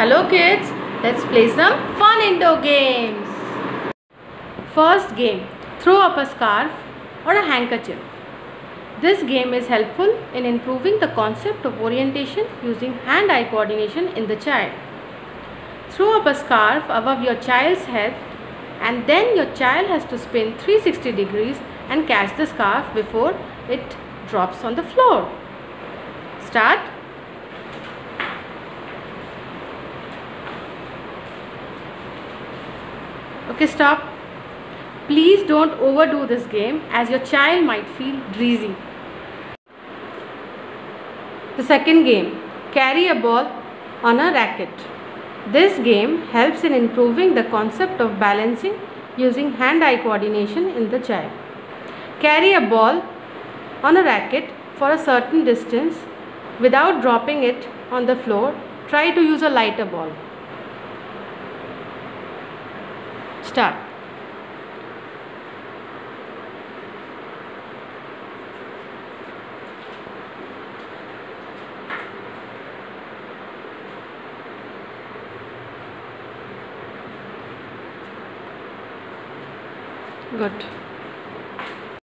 Hello kids, let's play some fun indoor games. First game, throw up a scarf or a handkerchief. This game is helpful in improving the concept of orientation using hand-eye coordination in the child. Throw up a scarf above your child's head and then your child has to spin 360 degrees and catch the scarf before it drops on the floor. Start. Okay, stop. Please don't overdo this game as your child might feel dizzy. The second game, carry a ball on a racket. This game helps in improving the concept of balancing using hand-eye coordination in the child. Carry a ball on a racket for a certain distance without dropping it on the floor. Try to use a lighter ball. Start. Good.